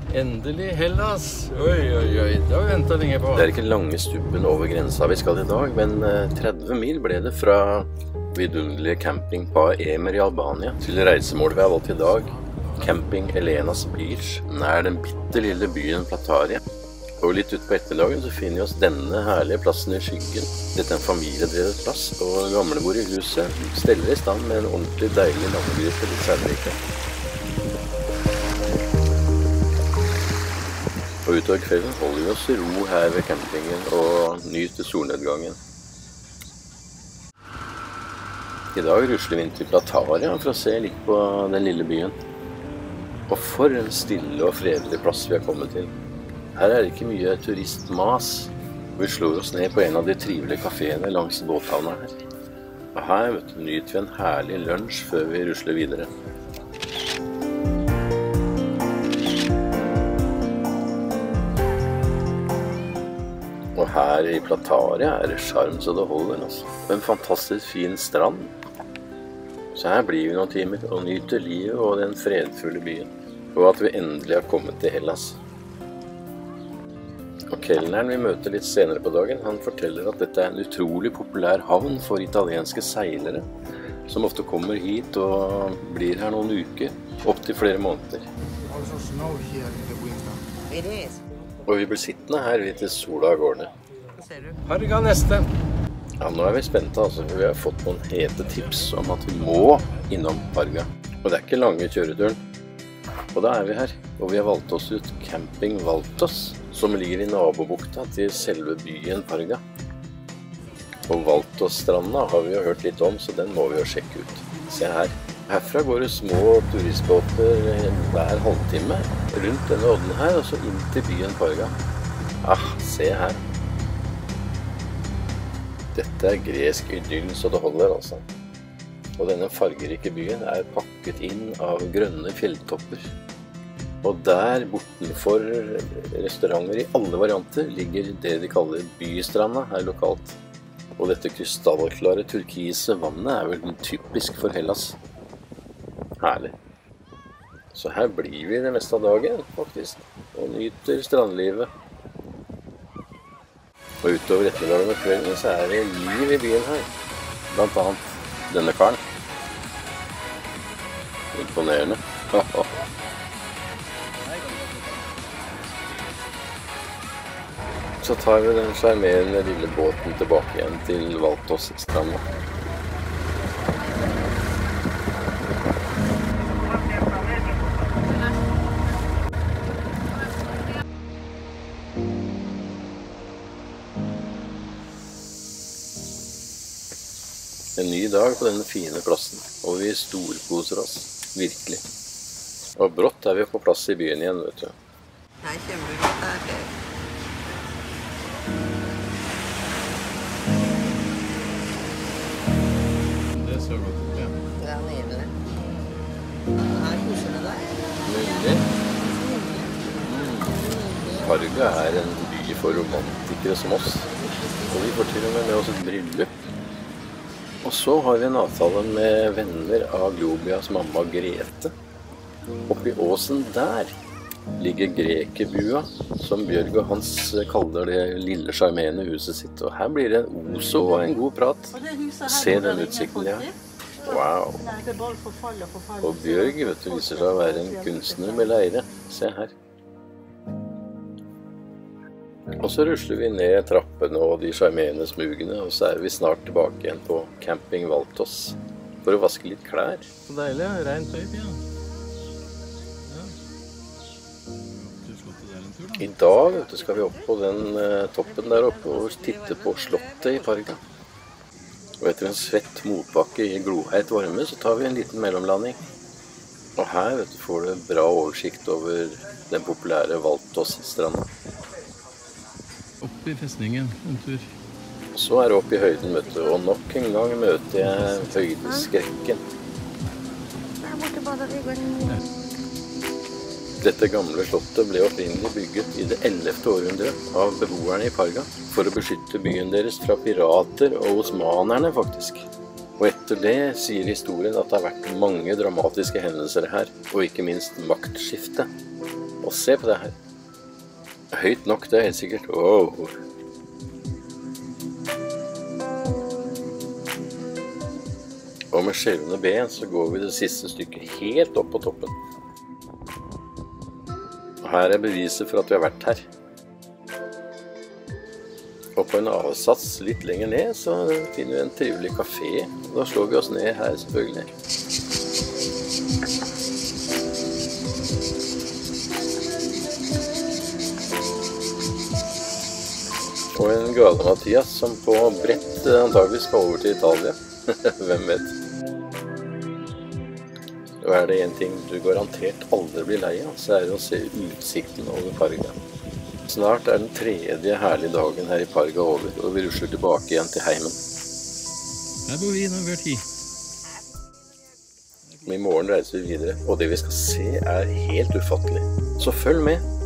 Endelig Hellas. Oi, oi, oi. Det har vi ventet lenge på. Det er ikke lange stubben over grensa vi skal i dag, men 30 mil ble det fra vidunderlige camping på Emer i Albania til reisemålet vi har valgt i dag. Camping Elenas Beach, nær den bitte lille byen Plataria. Og litt ut på etterdagen så finner vi oss denne herlige plassen i skyggen. Dette er en familiedrevet plass, og gamlebor i huset steller i stand med en ordentlig deilig landgryte litt særlig. Og utover kvelden holder vi oss i ro her ved campingen og nyter solnedgangen. I dag rusler vi inn til Plataria for å se litt på den lille byen. Og for en stille og fredelig plass vi har kommet til. Her er det ikke mye turistmas. Vi slår oss ned på en av de trivelige kaféene langs båthavna her. Og her nyter vi en herlig lunsj før vi rusler videre. Og her i Plataria er det sjarm så det holder, altså. En fantastisk fin strand. Så her blir vi noen timer og nyter livet og den fredfulle byen. Og at vi endelig har kommet til Hellas. Og kelneren vi møter litt senere på dagen, han forteller at dette er en utrolig populær havn for italienske seilere, som ofte kommer hit og blir her noen uker, opp til flere måneder. Og vi blir sittende her til sola går ned. Parga neste! Ja, nå er vi spente, altså, for vi har fått noen hete tips om at vi må innom Parga. Og det er ikke lange kjøreturen. Og da er vi her, og vi har valgt oss ut Camping Valtos, som ligger i nabobukta til selve byen Parga. Og Valtos-stranda har vi jo hørt litt om, så den må vi jo sjekke ut. Se her. Herfra går det små turistbåter hver halvtime rundt denne odden her, og så inn til byen Parga. Se her. Dette er gresk idyll så det holder, altså. Og denne fargerike byen er pakket inn av grønne fjelltopper. Og der bortenfor restauranter i alle varianter ligger det de kaller bystranda her lokalt. Og dette krystallklare turkise vannet er vel typisk for Hellas. Herlig. Så her blir vi det meste av dagen, faktisk. Og nyter strandlivet. Og utover ettermiddagen og kvelden så er det liv i byen her. Blant annet denne karen. Imponerende. Så tar vi den charmerende lille båten tilbake igjen til Valtos-stranda. En ny dag på denne fine plassen, og vi storkoser oss, virkelig. Og brått er vi på plass i byen igjen, vet du. Det er kjempegodt her. Det så godt ut, ja. Det er nydelig. Her koser det deg. Nydelig. Parga er en by for romantikere som oss, og vi får til og med oss et bryllup. Og så har vi en avtale med venner av Globias mamma Grete. Oppi åsen der ligger Grekebua, som Bjørg og Hans kaller det lille charmerende huset sitt. Og her blir det en oso og en god prat. Se den utsikten de har. Wow! Og Bjørg viser seg å være en kunstner med leire. Se her. Og så rusler vi ned trappene og de charmerende smugene, og så er vi snart tilbake igjen på Camping Valtos for å vaske litt klær. Så deilig, ja. Rent tøy, ja. I dag skal vi opp på den toppen der oppe og titte på slottet i Parga. Og etter en svett motbakke i gloheit varme så tar vi en liten mellomlanding. Og her får du bra oversikt over den populære Valtos-stranda. Opp i festningen, en tur. Så er det opp i høyden, vet du, og nok en gang møter jeg høydeskrekken. Dette gamle slottet ble opprinnelig bygget i det 11. århundret av beboerne i Parga for å beskytte byen deres fra pirater og osmanerne, faktisk. Og etter det sier historien at det har vært mange dramatiske hendelser her, og ikke minst maktskifte. Og se på det her. Høyt nok, det er helt sikkert. Wow. Og med skjelvende ben så går vi det siste stykket helt opp på toppen. Og her er beviset for at vi har vært her. Og på en avsats litt lenger ned så finner vi en trivelig kafé. Og da slår vi oss ned her selvfølgelig. Og en gale Mathias som på brett antagelig skal over til Italia. Hvem vet? Og er det en ting du garantert aldri blir lei av, så er det å se utsikten over Parga. Snart er den tredje herlige dagen her i Parga over, og vi rusler tilbake igjen til heimen. Her bor vi når vi har tid. Men i morgen reiser vi videre, og det vi skal se er helt ufattelig. Så følg med!